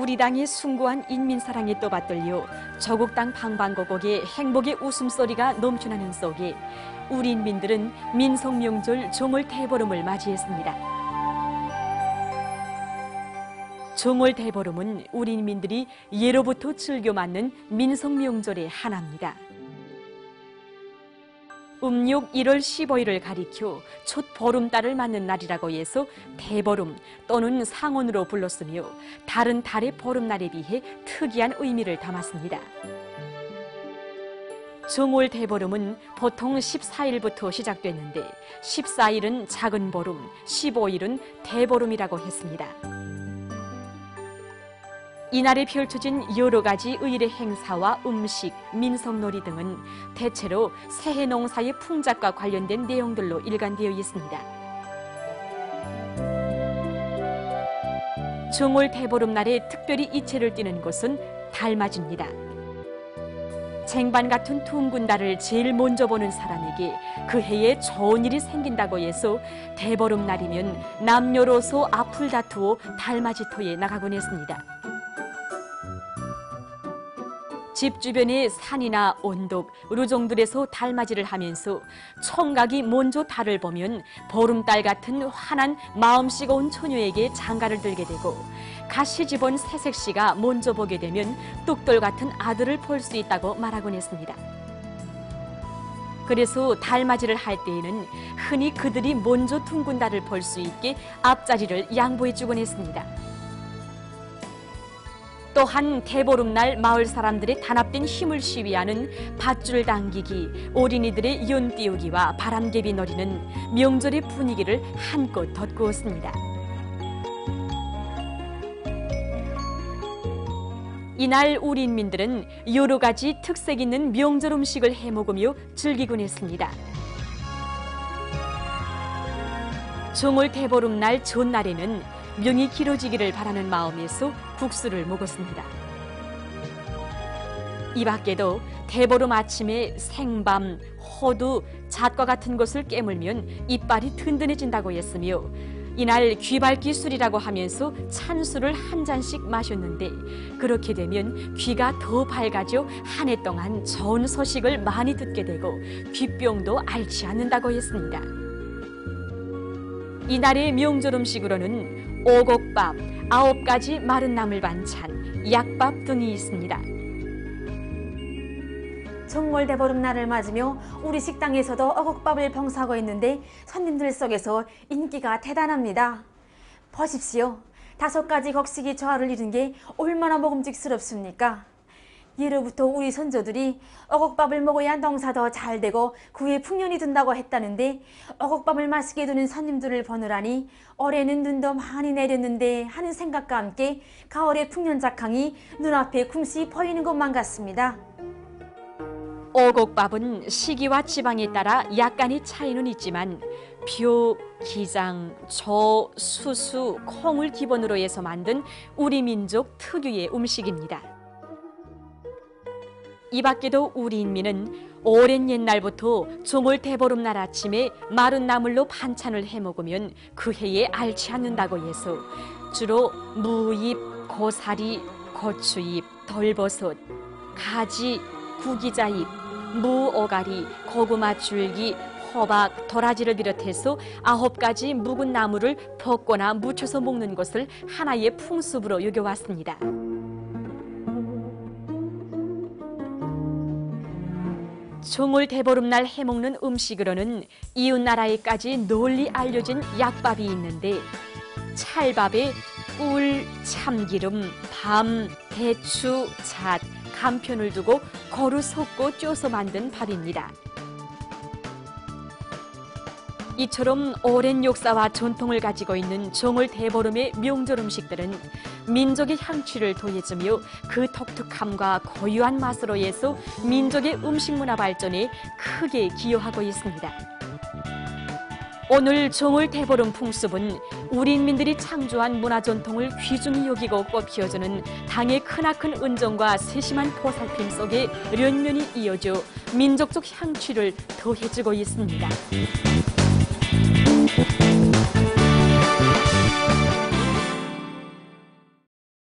우리 당의 숭고한 인민사랑에 떠받들려 조국 땅 방방곡곡에 행복의 웃음소리가 넘쳐나는 속에 우리 인민들은 민속명절 종월대보름을 맞이했습니다. 종월대보름은 우리 인민들이 예로부터 즐겨 맞는 민속명절의 하나입니다. 음력 1월 15일을 가리켜 첫 보름달을 맞는 날이라고 해서 대보름 또는 상온으로 불렀으며 다른 달의 보름날에 비해 특이한 의미를 담았습니다. 종월대보름은 보통 14일부터 시작됐는데 14일은 작은 보름, 15일은 대보름이라고 했습니다. 이날에 펼쳐진 여러 가지 의례 행사와 음식, 민속놀이 등은 대체로 새해 농사의 풍작과 관련된 내용들로 일관되어 있습니다. 종월대보름날에 특별히 이체를 띠는 것은 달맞이입니다. 쟁반 같은 둥근 달을 제일 먼저 보는 사람에게 그 해에 좋은 일이 생긴다고 해서 대보름날이면 남녀로서 앞을 다투어 달맞이터에 나가곤 했습니다. 집 주변의 산이나 언덕, 루종들에서 달맞이를 하면서 총각이 먼저 달을 보면 보름달 같은 환한 마음씨가 처녀에게 장가를 들게 되고 가시집온 새색시가 먼저 보게 되면 뚝돌 같은 아들을 볼 수 있다고 말하곤 했습니다. 그래서 달맞이를 할 때에는 흔히 그들이 먼저 둥근 달을 볼 수 있게 앞자리를 양보해 주곤 했습니다. 또한 대보름날 마을 사람들의 단합된 힘을 시위하는 밧줄 당기기, 어린이들의 연 띄우기와 바람개비 놀이는 명절의 분위기를 한껏 돋구었습니다. 이날 우리 인민들은 여러 가지 특색 있는 명절 음식을 해먹으며 즐기곤 했습니다. 종월대보름날 전날에는 명이 길어지기를 바라는 마음에서 국수를 먹었습니다. 이 밖에도 대보름 아침에 생밤, 호두, 잣과 같은 것을 깨물면 이빨이 든든해진다고 했으며 이날 귀밝기 술이라고 하면서 찬술을 한 잔씩 마셨는데 그렇게 되면 귀가 더 밝아져 한 해 동안 좋은 소식을 많이 듣게 되고 귀병도 앓지 않는다고 했습니다. 이날의 명절 음식으로는 오곡밥, 9가지 마른 나물 반찬, 약밥 등이 있습니다. 종월대보름날을 맞으며 우리 식당에서도 어곡밥을 병사하고 있는데 손님들 속에서 인기가 대단합니다. 보십시오. 5가지 곡식이 조화를 이룬 게 얼마나 먹음직스럽습니까? 예로부터 우리 선조들이 어곡밥을 먹어야 농사도 잘 되고 구에 풍년이 든다고 했다는데 어곡밥을 맛있게 두는 손님들을 보느라니 올해는 눈도 많이 내렸는데 하는 생각과 함께 가을의 풍년작황이 눈앞에 궁시 보이는 것만 같습니다. 오곡밥은 시기와 지방에 따라 약간의 차이는 있지만 표, 기장, 조, 수수, 콩을 기본으로 해서 만든 우리 민족 특유의 음식입니다. 이 밖에도 우리 인민은 오랜 옛날부터 종월대보름날 아침에 마른 나물로 반찬을 해먹으면 그 해에 앓지 않는다고 해서 주로 무잎, 고사리, 고추잎, 돌버섯, 가지, 구기자잎, 무오가리, 고구마 줄기, 호박, 도라지를 비롯해서 9가지 묵은 나물을 볶거나 무쳐서 먹는 것을 하나의 풍습으로 여겨왔습니다. 종월대보름날 해먹는 음식으로는 이웃나라에까지 널리 알려진 약밥이 있는데 찰밥에 꿀, 참기름, 밤, 대추, 잣, 간편을 두고 고루 섞고 쪄서 만든 밥입니다. 이처럼 오랜 역사와 전통을 가지고 있는 종월대보름의 명절 음식들은 민족의 향취를 더해주며 그 독특함과 고유한 맛으로 해서 민족의 음식 문화 발전에 크게 기여하고 있습니다. 오늘 종월대보름 풍습은 우리 인민들이 창조한 문화 전통을 귀중히 여기고 꽃피워주는 당의 크나큰 은정과 세심한 보살핌 속에 연면이 이어져 민족적 향취를 더해주고 있습니다.